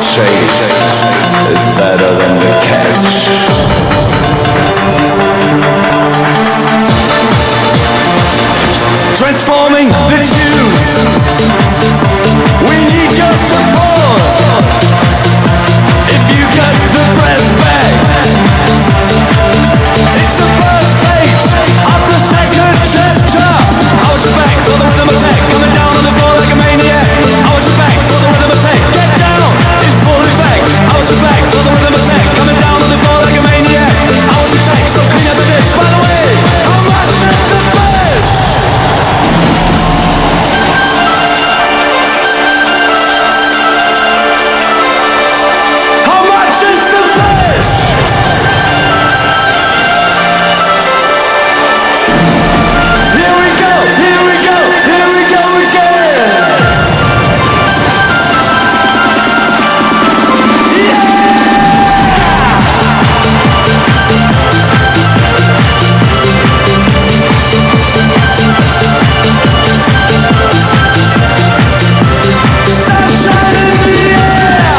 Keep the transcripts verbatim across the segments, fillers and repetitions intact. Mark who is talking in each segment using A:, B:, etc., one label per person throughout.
A: chase is better than the catch. Transforming the tunes, we need your support. If you got the breath back, it's the first page of the second chapter. I want you back for the rhythm attack, coming down on the floor like a maniac. I want you back for the rhythm attack, get down in full effect. I want you back for the rhythm attack, coming down on the floor like a maniac. I want you back, so clean up the dish. By the way, how much is the fish? How much is the fish? Here we go, here we go, here we go again. Sunshine in the air.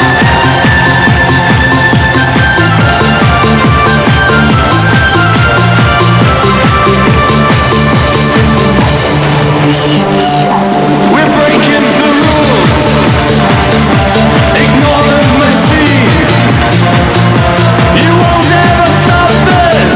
A: We're breaking the rules. Ignore the machine. You won't ever stop this.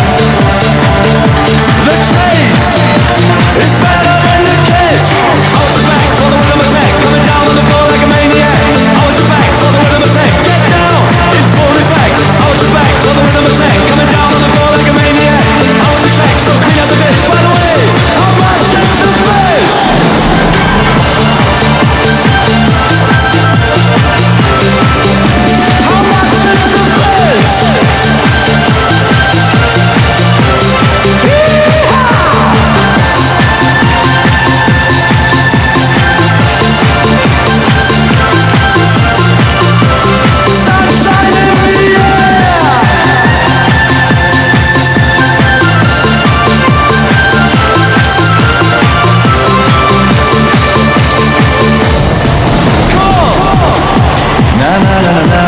A: The chase is better than the catch. I want you back for the rhythm attack, coming down on the floor like a maniac. I want you back for the rhythm attack, get down in full effect. I want you back for the rhythm attack, coming down on the floor like a maniac. I want you back, so clean up the dish. By the way, how much is the fish? How much is the fish? Sunshine in the air. Come on. Na na na na na.